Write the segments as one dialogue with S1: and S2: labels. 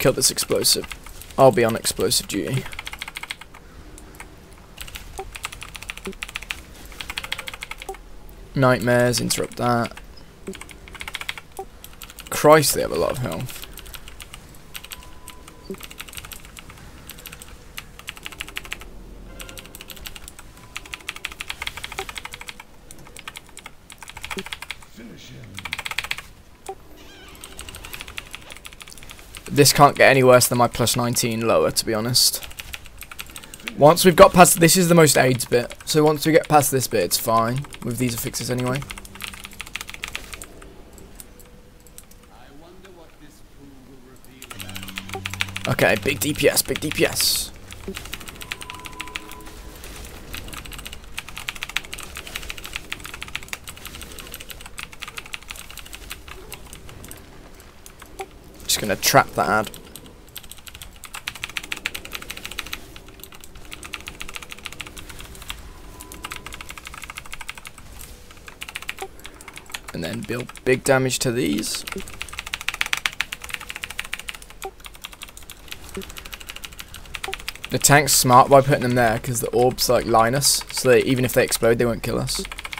S1: kill this explosive. I'll be on explosive duty. Nightmares, interrupt that. Christ, they have a lot of health. This can't get any worse than my plus 19 lower, to be honest. Once we've got past... This is the most AIDS bit. So once we get past this bit, it's fine. With these affixes anyway. Okay, big DPS, big DPS. Just gonna trap that ad. And then deal big damage to these. The tank's smart by putting them there because the orbs like line us, so that even if they explode, they won't kill us.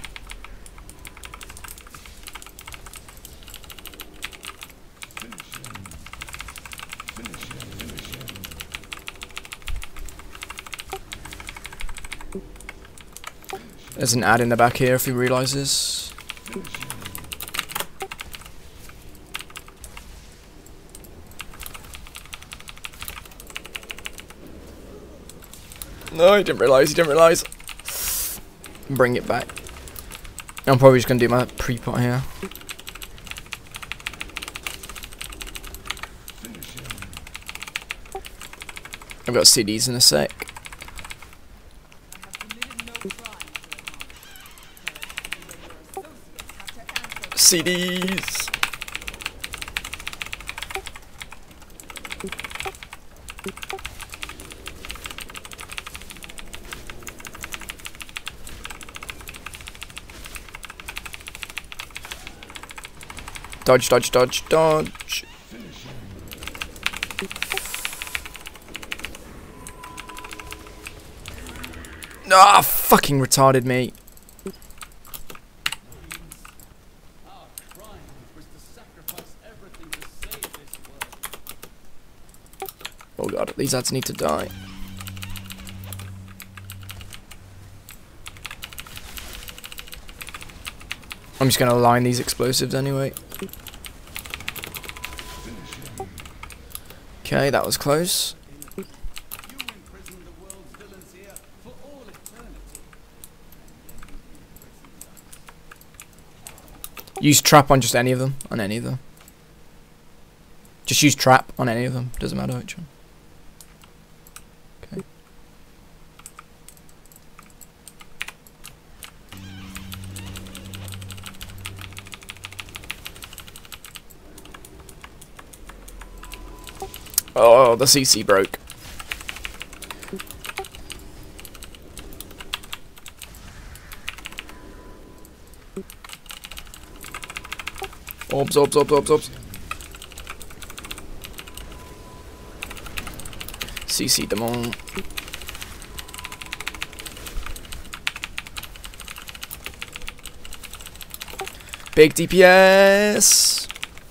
S1: There's an ad in the back here if he realizes. No, he didn't realise, he didn't realise. Bring it back. I'm probably just going to do my pre-pot here. I've got CDs in a sec. CDs! Dodge, dodge, dodge, dodge. Ah, fucking retarded me. Oh god, these ads need to die. I'm just gonna line these explosives anyway. Okay, that was close. Use trap on just any of them. On any of them. Just use trap on any of them. Doesn't matter which one. Okay. Oh, the CC broke. Orbs, orbs, orbs, orbs, orbs. CC them all. Big DPS.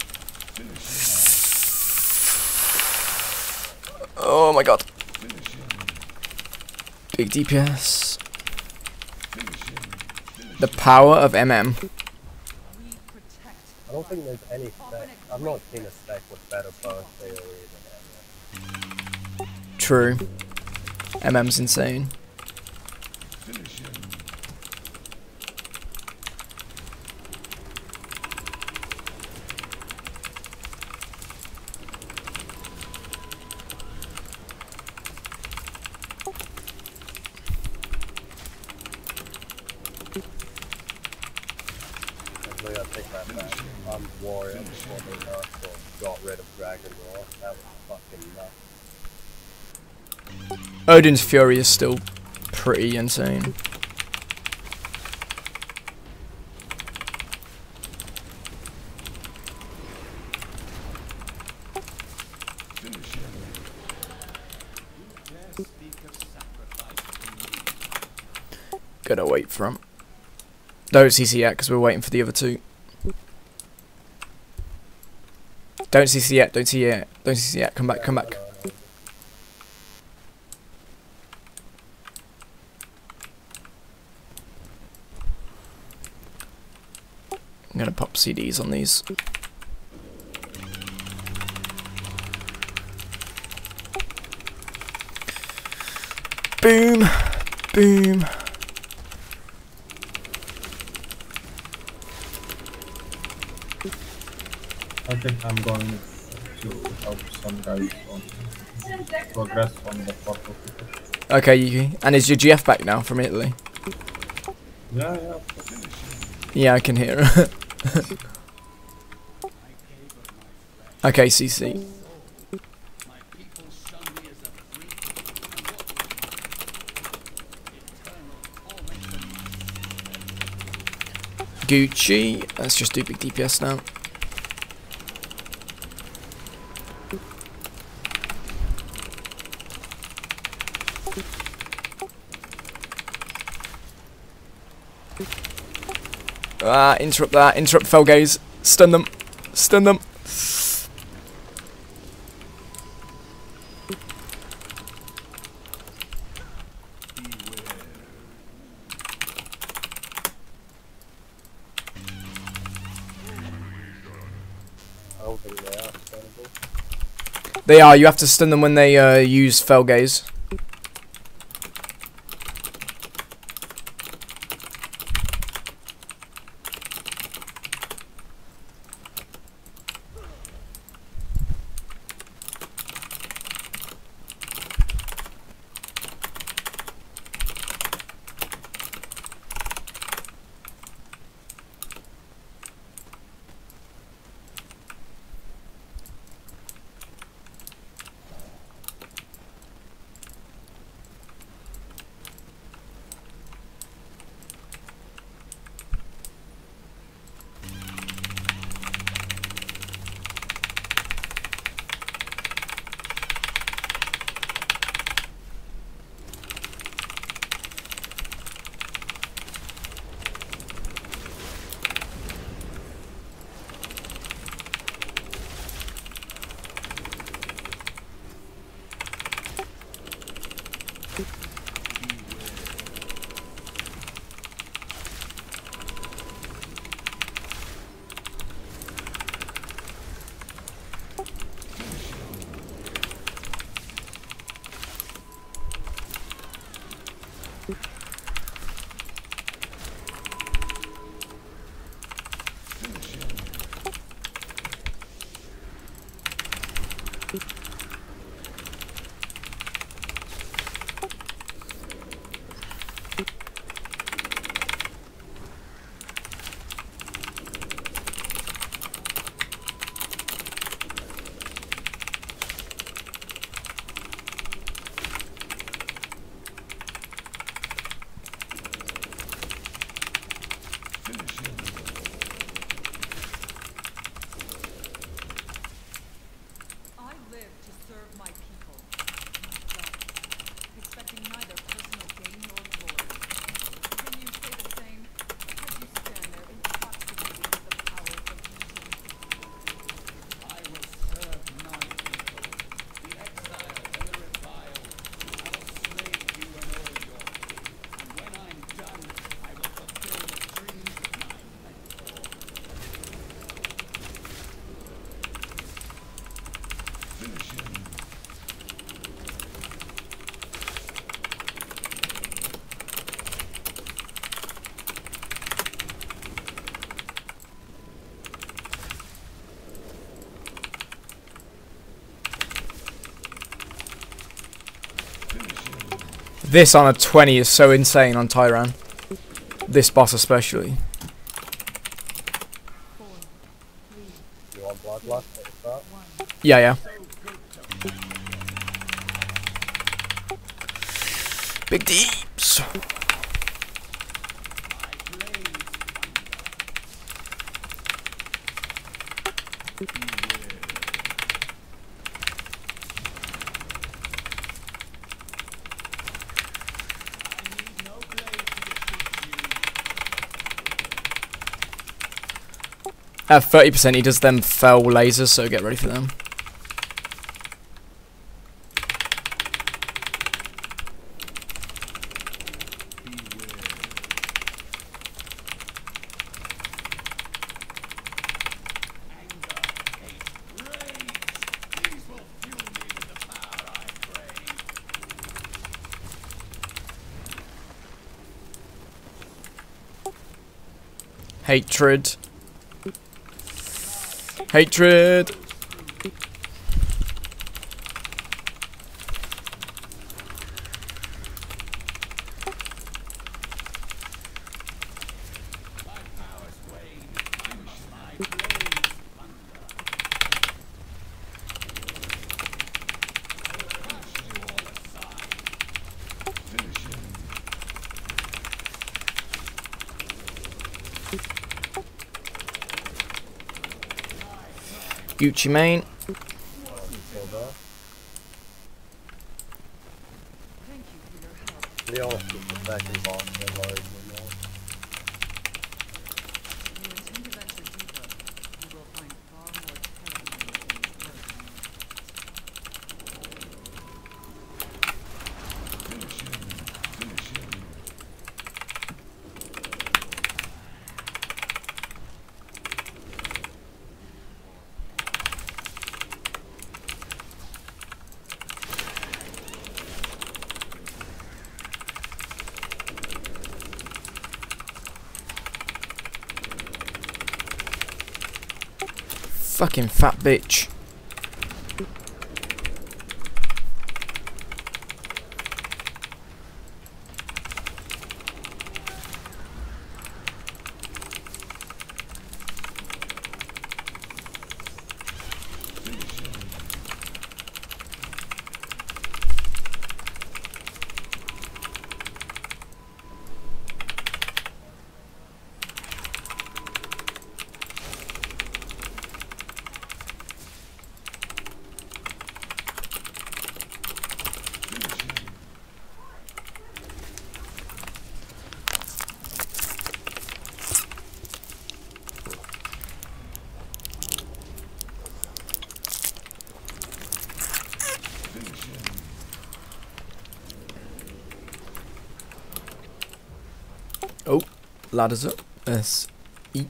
S1: Oh my god. Big DPS. The power of MM.
S2: I don't think there's any spec. I've not seen a spec with better power AoE than MM.
S1: True. MM's insane.
S2: Actually, I take that back. I'm Warrior before they got rid of Dragon Roar. That was fucking nuts.
S1: Odin's Fury is still pretty insane.
S3: Finish.
S1: bit of weight from. Don't CC yet, because we're waiting for the other two. Don't CC yet, don't CC yet, don't CC yet. Come back, come back. I'm gonna pop CDs on these. Boom, boom.
S3: I think I'm going to help some guys on progress on the photo.
S1: Okay, Yuki. And is your GF back now from Italy?
S3: Yeah, yeah.
S1: Yeah, I can hear her. Okay, CC. Gucci. Let's just do big DPS now. Interrupt that. Interrupt Felgaze. Stun them. Stun them.
S2: I don't think they are sustainable.
S1: They are. You have to stun them when they use Felgaze. This on a 20 is so insane on Tyran. This boss especially.
S2: You want Bloodlust at the start?
S1: Yeah, yeah. Big deeps. At 30%, he does them fell lasers, so get ready for them. Hatred. Hatred. Gucci Mane.
S2: Leon is the second boss in Lord.
S1: Fucking fat bitch. Oh, ladders up. Let's eat.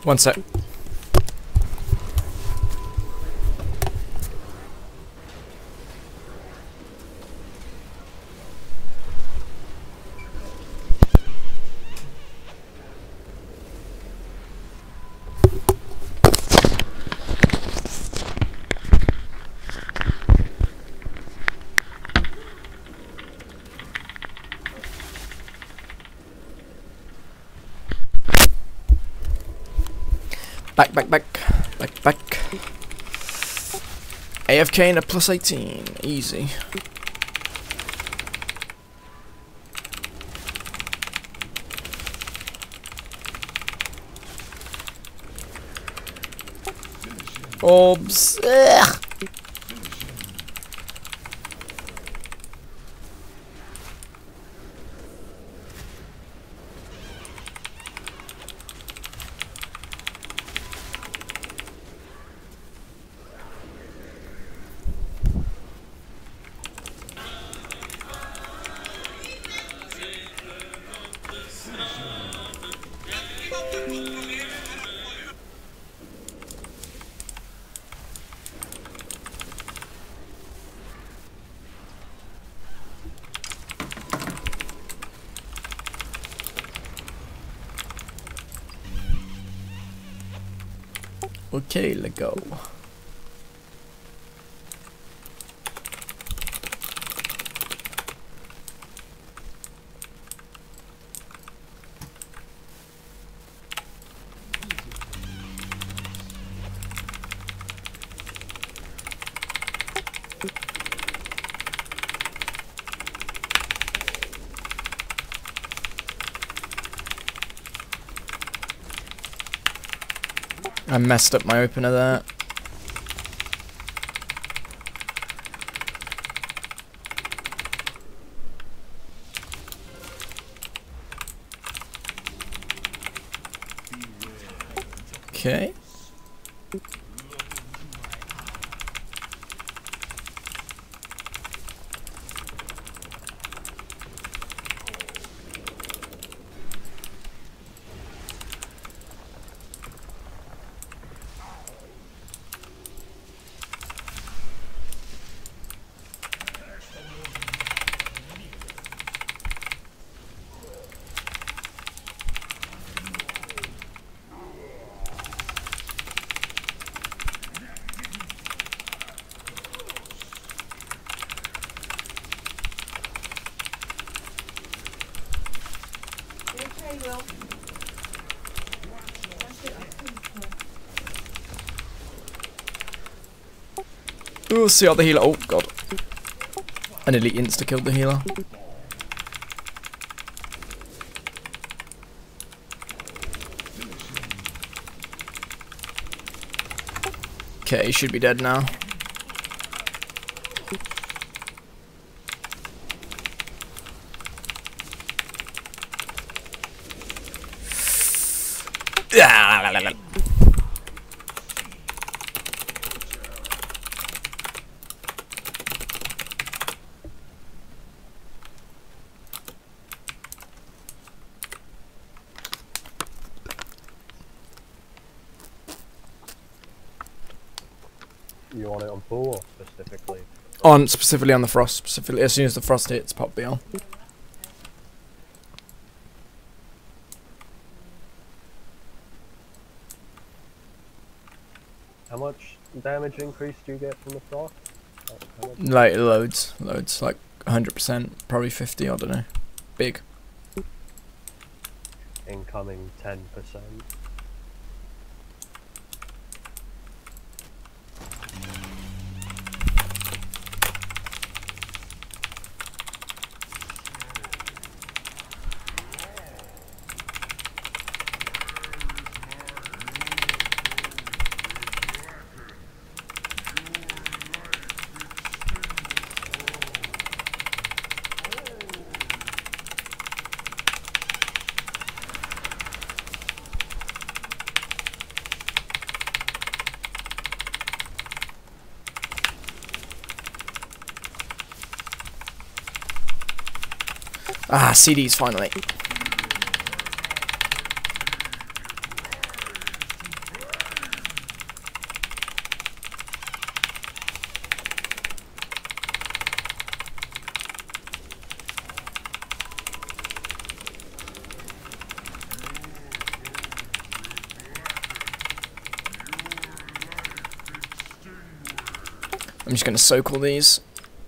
S1: One sec. Back. AFK and a plus 18. Easy. Orbs. Ugh. Okay, let's go. I messed up my opener there. Okay. We'll see how the healer. Oh god. I nearly insta-killed the healer. Okay, he should be dead now.
S2: You want it on full or specifically?
S1: Specifically on the frost. Specifically, as soon as the frost hits, pop BL.
S2: How much damage increase do you get from the frost?
S1: Like loads, like 100%, probably 50. I don't know. Big.
S2: Incoming 10%.
S1: Ah, CDs finally. just gonna soak all these.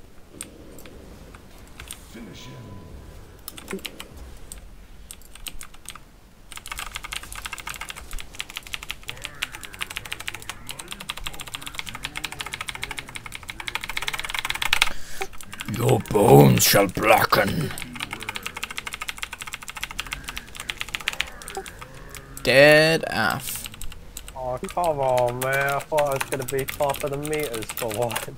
S1: Your bones shall blacken. Dead AF.
S2: Oh, come on, man. I thought I was going to be top of the meters for once.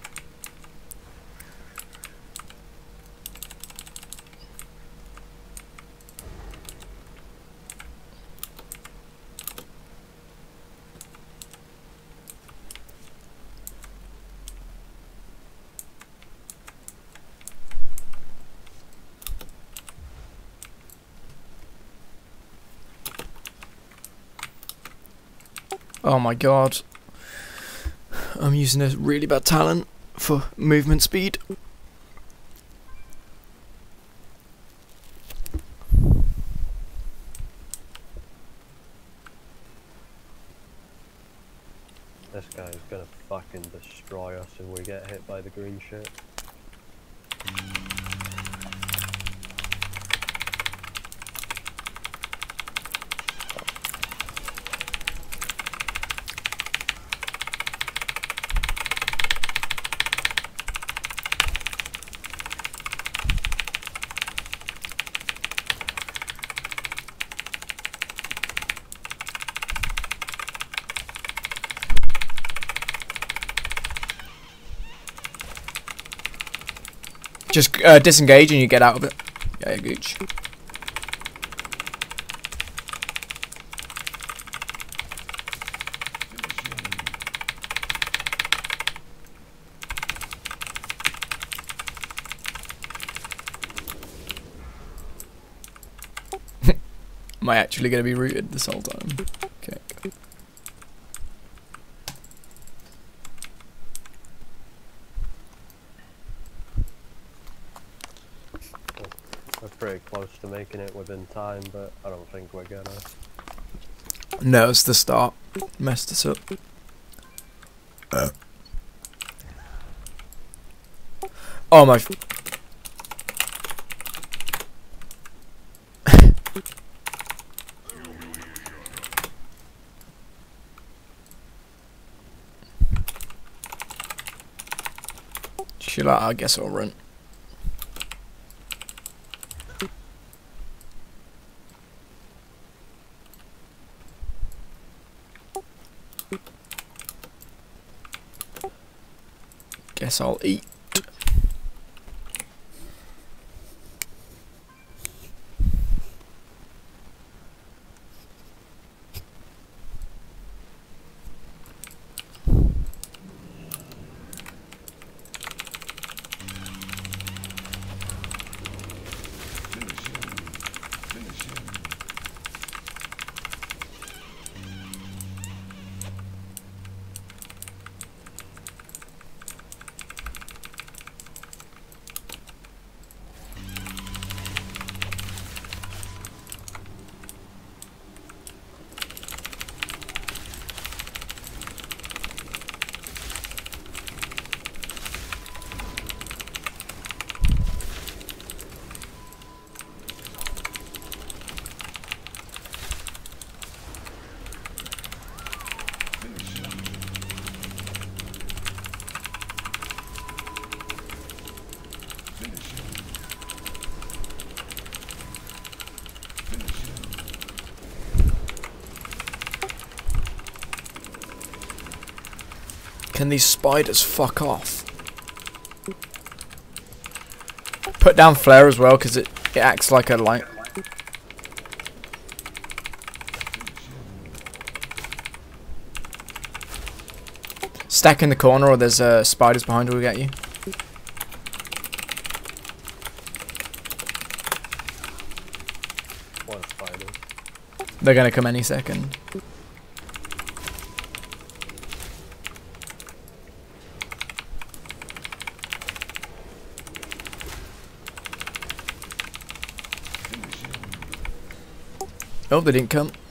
S1: Oh my god. I'm using a really bad talent for movement speed.
S2: This guy's gonna fucking destroy us if we get hit by the green shit.
S1: Just disengage and you get out of it. Yeah, gooch. Am I actually going to be rooted this whole time? Okay.
S2: We're pretty close to making it within time, but I don't think we're gonna.
S1: No, it's the start. Messed us up. Oh my. Should I guess I'll run. Guess I'll eat. Can these spiders fuck off? Put down flare as well, because it acts like a light. Stack in the corner, or there's spiders behind who will get you.
S2: One spider.
S1: They're gonna come any second. Oh, they didn't come.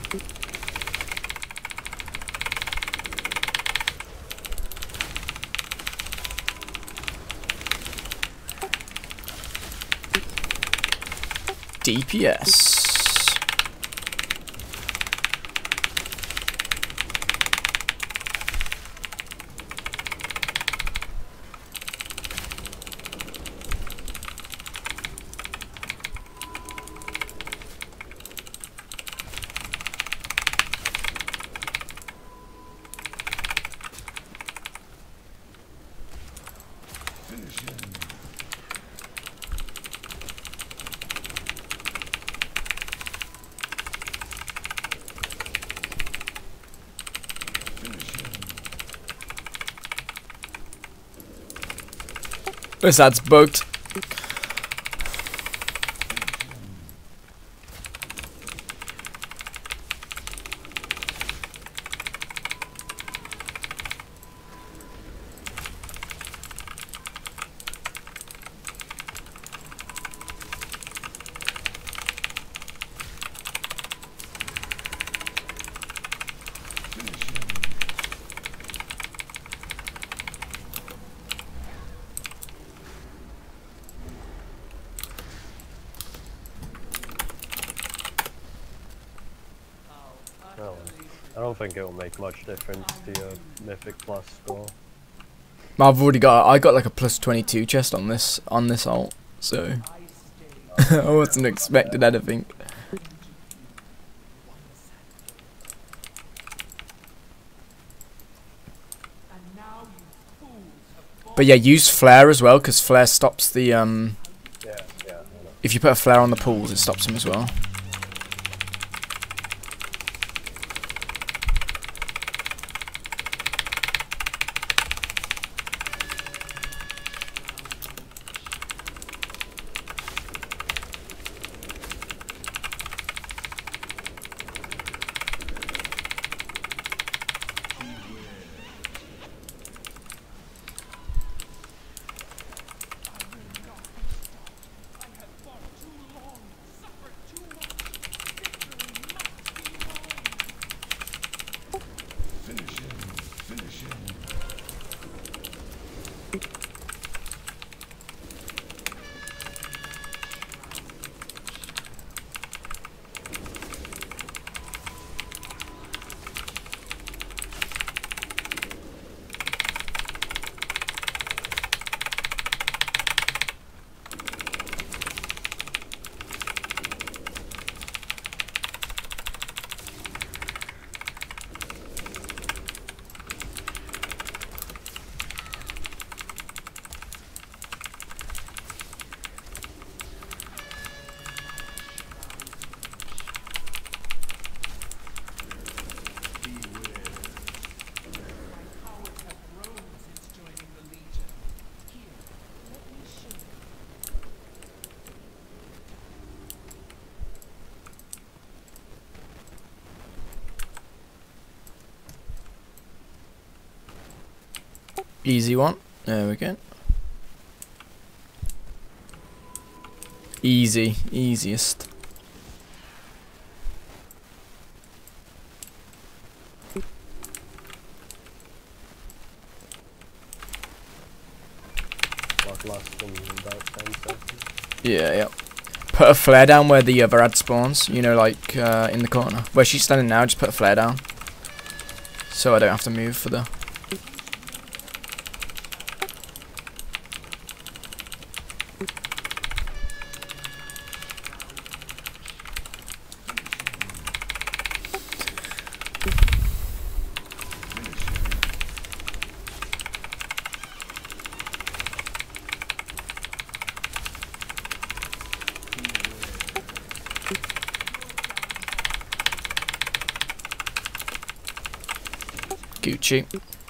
S1: DPS. This ad's bugged.
S2: Oh, I don't think it will make much difference to your Mythic Plus score.
S1: I've already got. I got like a +22 chest on this ult, so I wasn't expecting anything. But yeah, use flare as well, because flare stops the
S2: Yeah, I know.
S1: If you put a flare on the pools, it stops them as well. Easy one. There we go. Easiest.
S2: Like last in about 10 seconds.
S1: Yeah. Put a flare down where the other ad spawns. You know, like in the corner where she's standing now. Just put a flare down, so I don't have to move for the. Gucci.